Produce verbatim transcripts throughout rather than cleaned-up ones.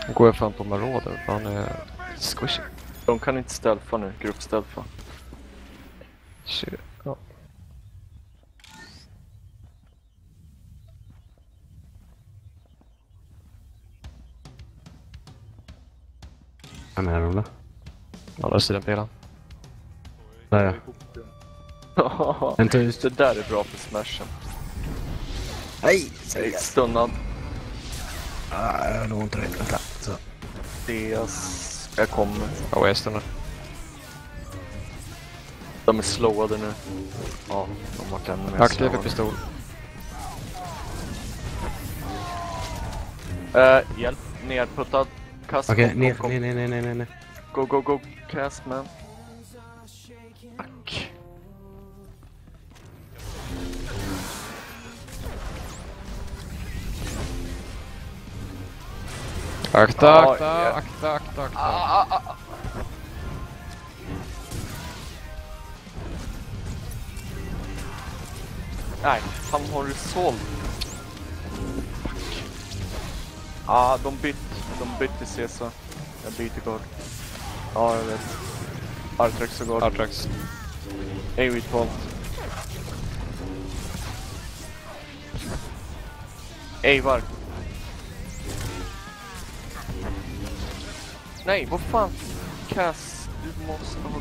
Går jag fan på Marauder? Fan är squishy. De kan inte stealtha nu, gruppstealtha. Shit. Ja. Han är de då? Andra sidan pelan. Där ja. Ja, Vänta just. det där är bra för smashen. Nej! Jag är stunnad. Ah, jag har inte rätt. Vänta. Så. Deas. Jag kommer. Ja, jag är stunnad. De är slowade nu. Ja, de har ännu mer Aktiv för slowade. pistol. Uh, hjälp, nerputtad. Kast. Okej, kom, ner, kom, ner, ner, ner, ner, ner. Go, go, go. Cast, man. Fuck. Akta, Ja, akta, ja. akta, akta, akta. Ah, ah, ah. Nej, han har resolve. Fuck. Ah, de bytt. De bytte Cesar. Jag byter guard. Ja, jag vet. Artrax och guard. Artrax. Avit volt. Eivar. Nej, vad fan? Cass, du måste ha...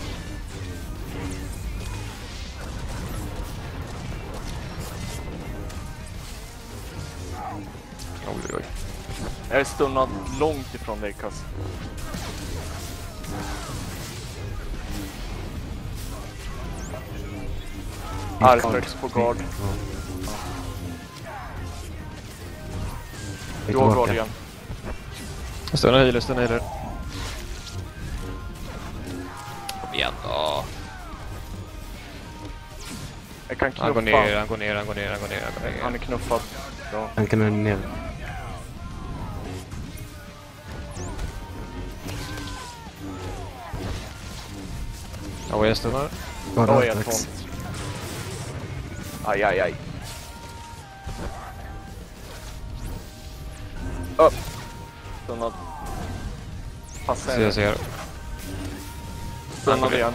Oj, oj. Jag är stunnad långt ifrån dig, Cass. Artrax på guard. Du har guard igen. Stunnar healer, stunnar healer. Kom igen då. Jag kan Han går knuffa. ner, han går ner, han går ner, han går ner, han går ner. Han är knuffad. Bra. Han kan ner. Ja, jag stunnar. Bara Oj, jag Artrax. får. Aj, aj, aj. Upp. Stunnad. Passa Så jag er. ser. Stunnad igen.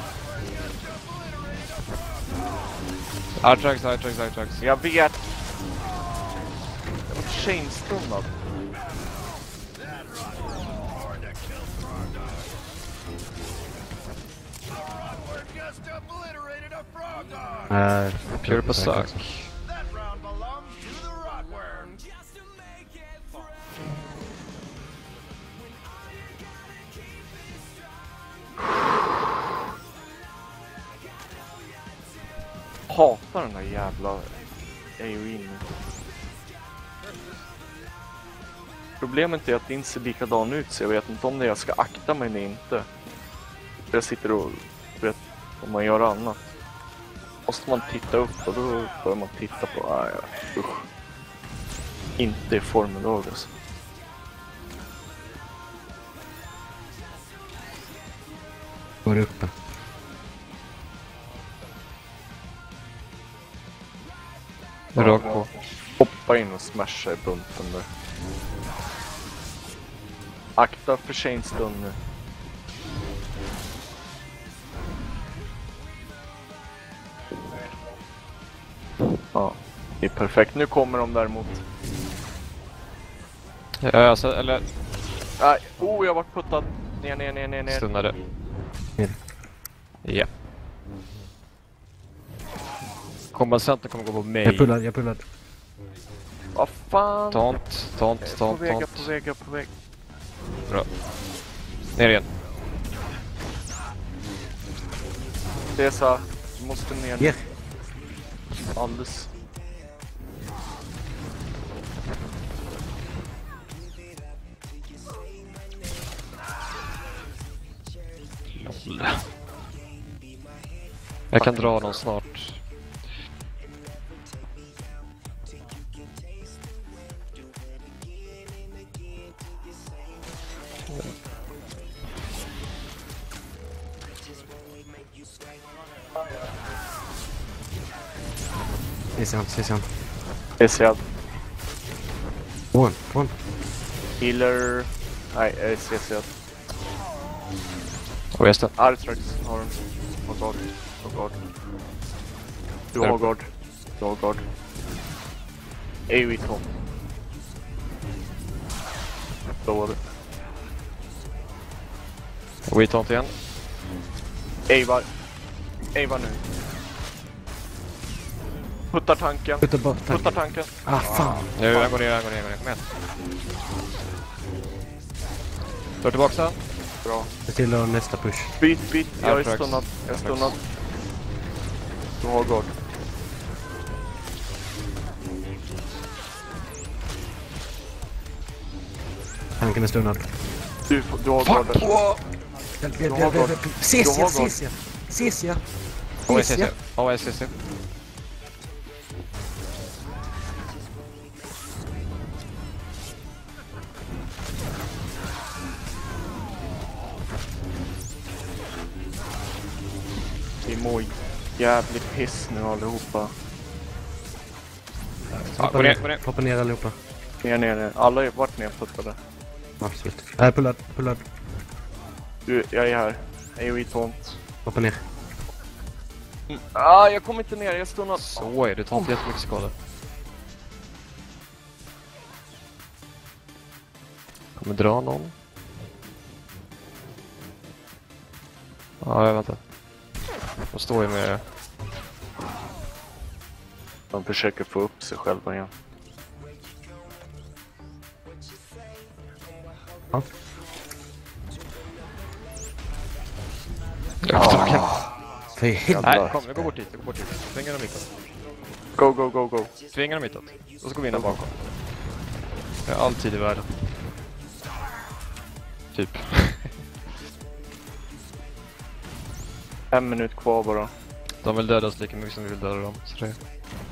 Artrax, Artrax, Artrax. Jag vet. Jag var chainstunnad. Uh, Pure på suck. Hatar den där jävla A O E. Problemet är att din ser likadan ut, så jag vet inte om det jag ska akta mig eller inte. Jag sitter och vet om man gör annat. Måste man titta upp och då börjar man titta på, ah, ja, usch. Inte i form idag alltså. går uppe. Rakt på. Hoppa in och smasha i bunten där. Akta för Shane stund nu. Ja, det är perfekt. Nu kommer de däremot. Ja, alltså, eller Nej, oh, jag har varit puttad. Ner, ner, ner, ner, ner. stunnade. Ner. Ja. Kombasenten kommer gå på mig. Jag pullar, jag pullar. Vad fan? Tant, tant, På tant, väg, tant. på väg, på väg. Bra. Ner igen. Det är så. Du måste ner nu. Ner. Alldeles. Jag kan dra dem snart. Det ser han, det ser han. Det ser jag. På en, på en. Healer. Nej, jag är C C. Och jag ställer. Artrax har den. Har guard. Har guard. Du har guard. Du har guard. A O E Tom. Då var det. We taunt igen. Eivar. Eivar nu. Puttar tanken. Putta bort Puttar tanken. tanken. Ah, fan. Nu, jag går ner, jag går ner, jag går ner. Kom igen. Drar tillbaka sen. Bra. Se till att nästa push. Byt, byt. Jag är Artrax. stunnad. Jag är stunnad. Du har guard. Tanken är stunnad. Du, du har guard. Hjälp, hjälp, Du har hjälp, guard. hjälp. Du Cecia, har guard. Cecia. Cecia. O S C C. Cecia. O S C C. Vi mår jävligt piss nu allihopa. Ja, gå ner, gå ner. Hoppa ner allihopa. Ner, ner, ner. Alla har varit nerputtade. Ja, slut. Äh, pullad, pullad. Du, jag är här. A O E tomt. Hoppa ner. Mm. Ah, jag kommer inte ner. Jag är stunnad. Så är det. Tar inte jättemycket skada. Kommer dra någon. Ja, jag väntar. De står ju med... De försöker få upp sig själva igen. Ja. Ja. För i helvete. Nej, kom, jag går bort dit, jag går bort dit. Tvinga dem hitåt. Go, go, go, go. Tvinga dem hitåt. Och så går vi in där bakom. Jag har all tid i världen. Typ. En minut kvar bara. De vill döda oss lika mycket som vi vill döda dem. Så det...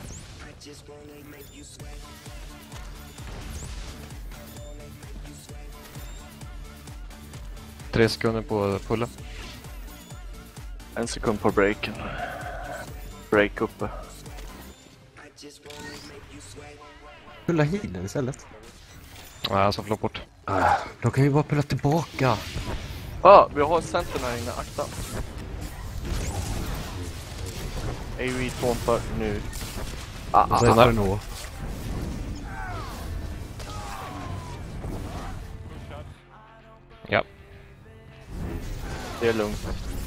Tre sekunder på pulla. En sekund på breaken. Break uppe. Pulla healen istället. Ja, jag ska floppa bort. Ah, då kan vi bara pulla tillbaka. Ah, vi har centern här inne. Akta. A O E tompar nu. Ah, Och ah, så är ah. det nå. Ja. Det är lugnt.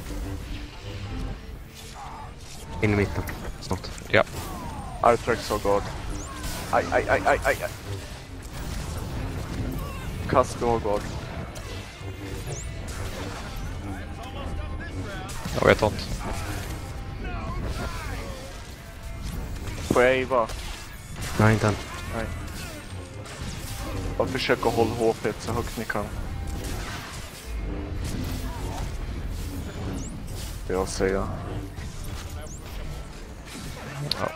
In i mitten. Snart. Ja. Artrax har guard. Aj, aj, aj, aj, aj, aj. Kast har guard. Jag vet inte. Får jag Eva? Nej, inte än. Nej. Bara försök att hålla H P så högt ni kan. Jag säger. Ja.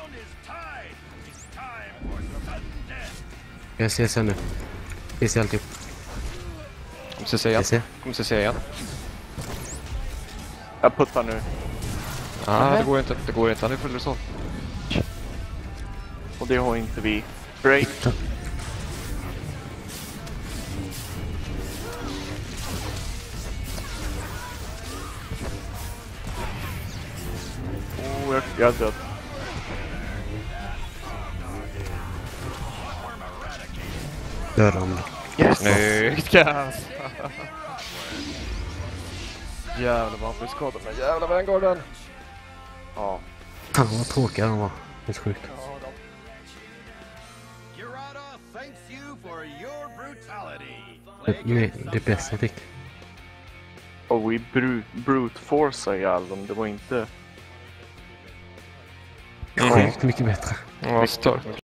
Jag ser sen nu. Jag ser alltid. Kommer C C igen. Jag ser. Kommer C C igen. Jag puttar nu. Ah, det går inte. Det går inte. Han är full resort. Och det har inte vi. Break. Oh, jag, jag är död. Döda om det. Yes! Snyggt, gas! Jävlar vad han får skada med jävla Vanguarden! Ja. Fan vad tråkiga de var. Helt sjukt. Kirata thanks you for your brutality. Det, det bästa jag fick. Och vi bru brute force ihjäl dem. Det var inte... Sjukt mycket bättre. Ja, stört.